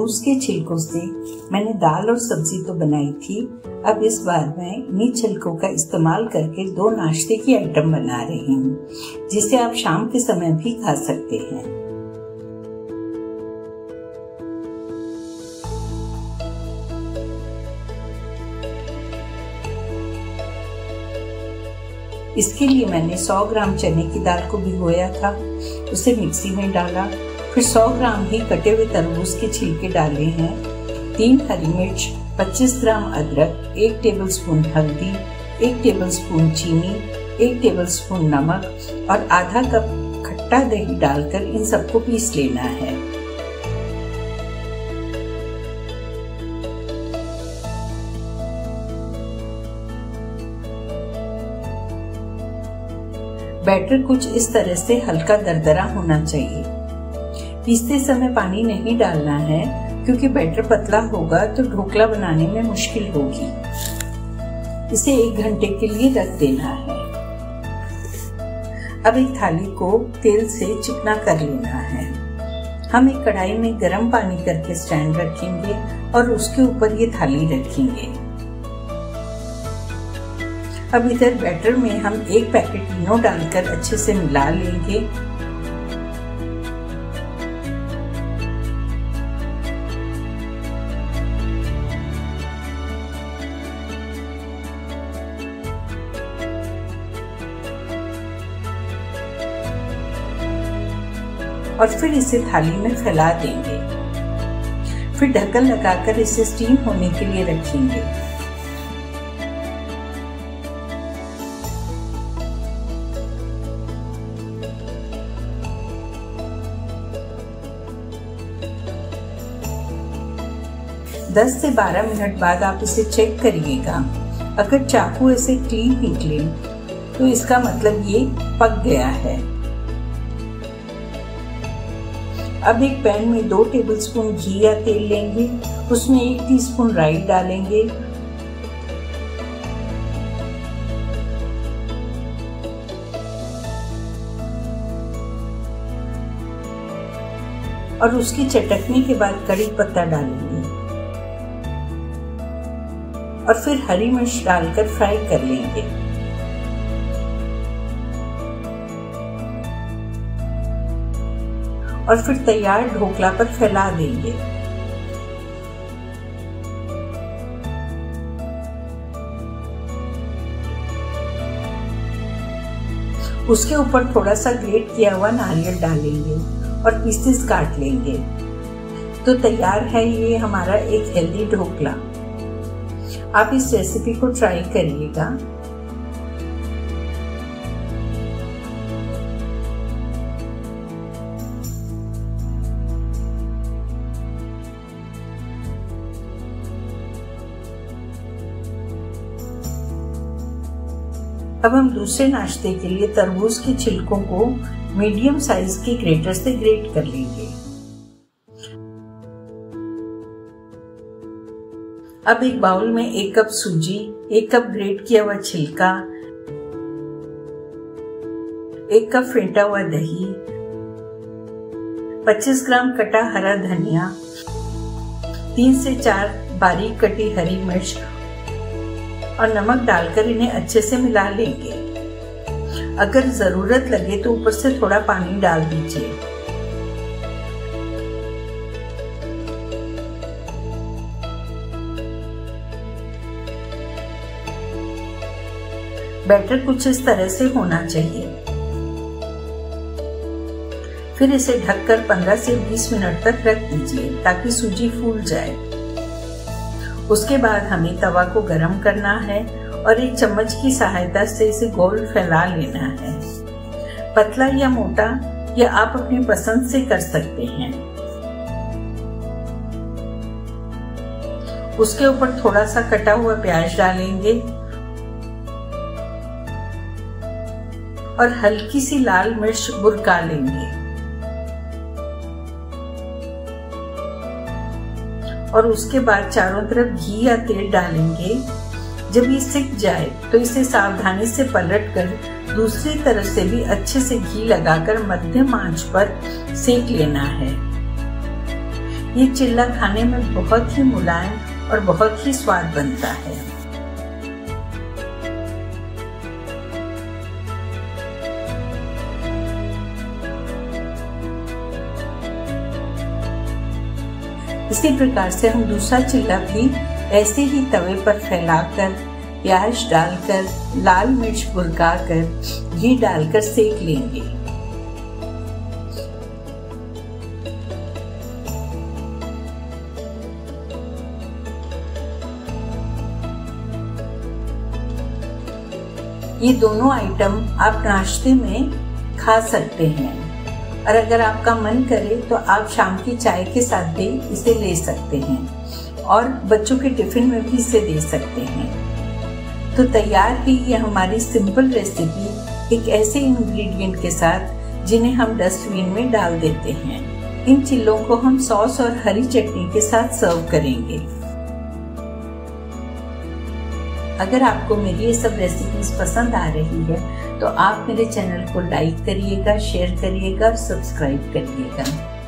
तरबूज के छिलकों से मैंने दाल और सब्जी तो बनाई थी। अब इस बार मैं इन्हीं छिलकों का इस्तेमाल करके 2 नाश्ते की आइटम बना रही हूँ, जिसे आप शाम के समय भी खा सकते हैं। इसके लिए मैंने 100 ग्राम चने की दाल को भिगोया था, उसे मिक्सी में डाला। फिर 100 ग्राम ही कटे हुए तरबूज के छिलके डाले हैं, 3 हरी मिर्च, 25 ग्राम अदरक, 1 टेबलस्पून हल्दी, 1 टेबलस्पून चीनी, 1 टेबलस्पून नमक और आधा कप खट्टा दही डालकर इन सबको पीस लेना है। बैटर कुछ इस तरह से हल्का दरदरा होना चाहिए। पीसते समय पानी नहीं डालना है, क्योंकि बैटर पतला होगा तो ढोकला बनाने में मुश्किल होगी। इसे 1 घंटे के लिए रख देना है। अब एक थाली को तेल से चिकना कर लेना है। हम एक कढ़ाई में गर्म पानी करके स्टैंड रखेंगे और उसके ऊपर ये थाली रखेंगे। अब इधर बैटर में हम 1 पैकेट इनो डालकर अच्छे से मिला लेंगे। और फिर इसे थाली में फैला देंगे। फिर ढक्कन लगाकर इसे स्टीम होने के लिए रखेंगे। दस से 12 मिनट बाद आप इसे चेक करिएगा। अगर चाकू ऐसे क्लीन निकले तो इसका मतलब ये पक गया है। अब एक पैन में 2 टेबलस्पून घी या तेल लेंगे, उसमें 1 टीस्पून राई डालेंगे और उसकी चटकने के बाद कड़ी पत्ता डालेंगे और फिर हरी मिर्च डालकर फ्राई कर लेंगे। और फिर तैयार ढोकला पर फैला देंगे। उसके ऊपर थोड़ा सा ग्रेट किया हुआ नारियल डालेंगे और पीसेस काट लेंगे। तो तैयार है ये हमारा एक हेल्दी ढोकला। आप इस रेसिपी को ट्राई करिएगा। अब हम दूसरे नाश्ते के लिए तरबूज के छिलकों को मीडियम साइज के ग्रेटर से ग्रेट कर लेंगे। अब एक बाउल में 1 कप सूजी, 1 कप ग्रेट किया हुआ छिलका, 1 कप फेंटा हुआ दही, 25 ग्राम कटा हरा धनिया, 3 से 4 बारीक कटी हरी मिर्च और नमक डालकर इन्हें अच्छे से मिला लेंगे। अगर जरूरत लगे तो ऊपर से थोड़ा पानी डाल दीजिए। बैटर कुछ इस तरह से होना चाहिए। फिर इसे ढककर 15 से 20 मिनट तक रख दीजिए ताकि सूजी फूल जाए। उसके बाद हमें तवा को गरम करना है और एक चम्मच की सहायता से इसे गोल फैला लेना है। पतला या मोटा या आप अपनी पसंद से कर सकते हैं। उसके ऊपर थोड़ा सा कटा हुआ प्याज डालेंगे और हल्की सी लाल मिर्च बुरका लेंगे और उसके बाद चारों तरफ घी या तेल डालेंगे। जब ये सिक जाए तो इसे सावधानी से पलटकर दूसरी तरफ से भी अच्छे से घी लगाकर मध्यम आंच पर सेक लेना है। ये चिल्ला खाने में बहुत ही मुलायम और बहुत ही स्वाद बनता है। इसी प्रकार से हम दूसरा चिल्ला भी ऐसे ही तवे पर फैलाकर प्याज डालकर लाल मिर्च भुनकर घी डालकर सेक लेंगे। ये दोनों आइटम आप नाश्ते में खा सकते हैं और अगर आपका मन करे तो आप शाम की चाय के साथ भी इसे ले सकते हैं और बच्चों के टिफिन में भी इसे दे सकते हैं। तो तैयार है ये हमारी सिंपल रेसिपी एक ऐसे इंग्रेडिएंट के साथ जिन्हें हम डस्टबिन में डाल देते हैं। इन चिल्लों को हम सॉस और हरी चटनी के साथ सर्व करेंगे। अगर आपको मेरी ये सब रेसिपीज पसंद आ रही है तो आप मेरे चैनल को लाइक करिएगा, शेयर करिएगा और सब्सक्राइब करिएगा।